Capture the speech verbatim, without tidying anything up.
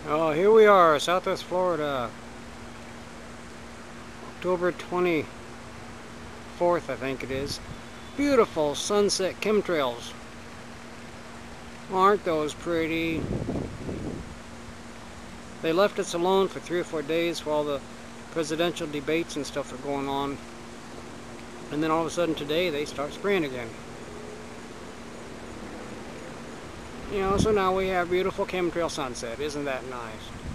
Oh, here we are, Southwest Florida. October twenty-fourth, I think it is. Beautiful sunset chemtrails. Aren't those pretty? They left us alone for three or four days while the presidential debates and stuff are going on. And then all of a sudden today they start spraying again. You know, so now we have beautiful chemtrail sunset. Isn't that nice?